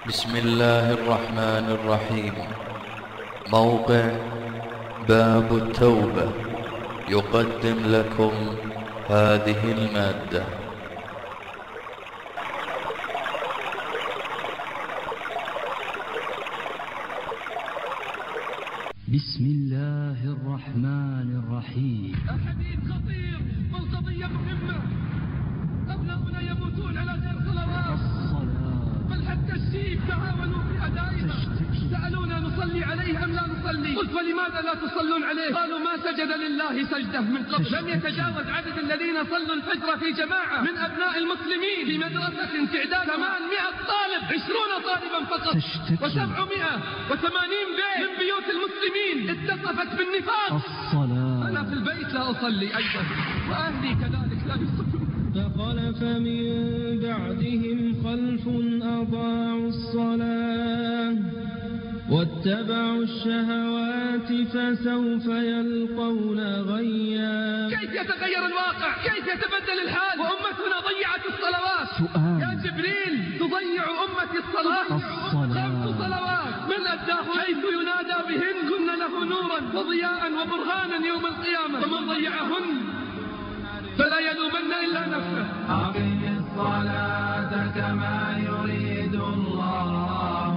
بسم الله الرحمن الرحيم. موقع باب التوبة يقدم لكم هذه المادة. بسم الله الرحمن الرحيم. الحديث خطير والقضية مهمة. أبناؤنا يموتون على غير صلوات، بل حتى الشيب تعاونوا في أدائها. سألونا نصلي عليه أم لا نصلي؟ قلت ولماذا لا تصلون عليه؟ قالوا ما سجد لله سجدة من قبل. لم يتجاوز عدد الذين صلوا الفجر في جماعة من أبناء المسلمين في مدرسة تعداد 800 طالب، 20 طالبا فقط، و780 بيت من بيوت المسلمين اتصفت بالنفاق. أنا في البيت لا أصلي أيضا، وأهلي كذلك لا يصلون. فخلف من بعدهم خلف أضاعوا الصلاة واتبعوا الشهوات فسوف يلقون غيا. كيف يتغير الواقع؟ كيف يتبدل الحال وأمتنا ضيعت الصلوات؟ يا جبريل تضيع أمتي الصلاة. 5 صلوات من أداه حيث ينادى بهن كن له نورا وضياء وبرهانا يوم القيامة، ومن ضيعهن فلا يلومن إلا نفسه. أقم الصلاة كما يريد الله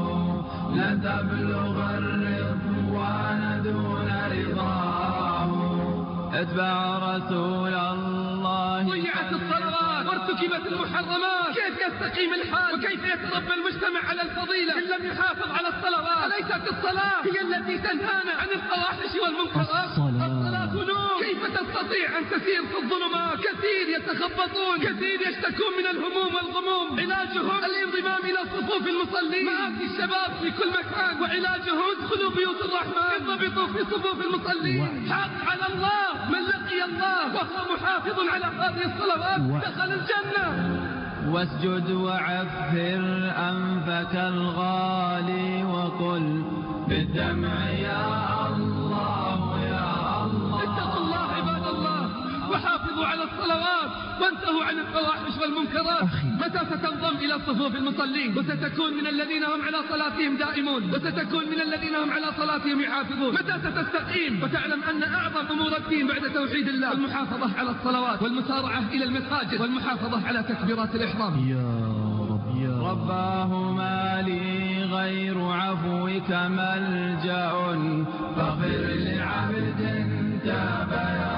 لتبلغ الرضوان دون رضاه. اتبع رسول الله. ضيعت الصلوات وارتكبت المحرمات. كيف يستقيم الحال وكيف يتربى المجتمع على الفضيلة إن لم يحافظ على الصلوات؟ أليست الصلاة هي التي تنهانا عن الفواحش والمنكرات؟ الصلاة نور. كيف تستطيع أن تسير في الظلمات؟ كثير يتخبطون، كثير يشتكون من الهموم والغموم. علاجهم الانضمام إلى صفوف المصلين. مآتي الشباب في كل مكان، وعلاجهم ادخلوا بيوت الرحمن، انضبطوا في صفوف المصلين. حق على الله من لقي الله وهو محافظ على هذه الصلوات دخل الجنة. واسجد وعفر أنفك الغالي وقل بالدمع يا الله يا الله. اتقوا الله عباد الله وحافظوا على الصلوات وانتهوا عن الفواحش والمنكرات. متى ستنضم إلى صفوف المصلين وستكون من الذين هم على صلاتهم دائمون، وستكون من الذين هم على صلاتهم يحافظون؟ متى ستستقيم وتعلم أن أعظم أمور الدين بعد توحيد الله المحافظة على الصلوات والمسارعة إلى المساجد والمحافظة على تكبيرات الإحرام؟ يا رب يا رباه ما لي غير عفوك ملجأ فاغفر لعبد تاب يا